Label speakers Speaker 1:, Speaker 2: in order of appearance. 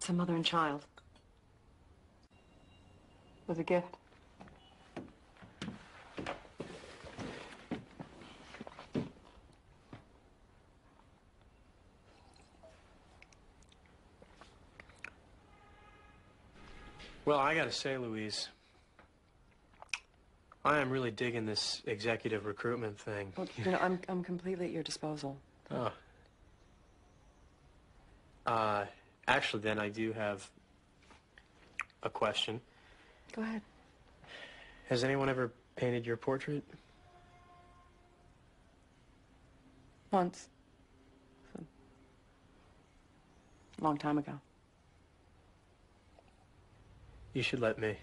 Speaker 1: a mother and child. It was a gift.
Speaker 2: Well, I gotta say, Louise, I am really digging this executive recruitment thing.
Speaker 1: Well, I'm completely at your disposal.
Speaker 2: Oh. Actually, then I do have a question.
Speaker 1: Go ahead.
Speaker 2: Has anyone ever painted your portrait?
Speaker 1: Once. A long time ago.
Speaker 2: You should let me.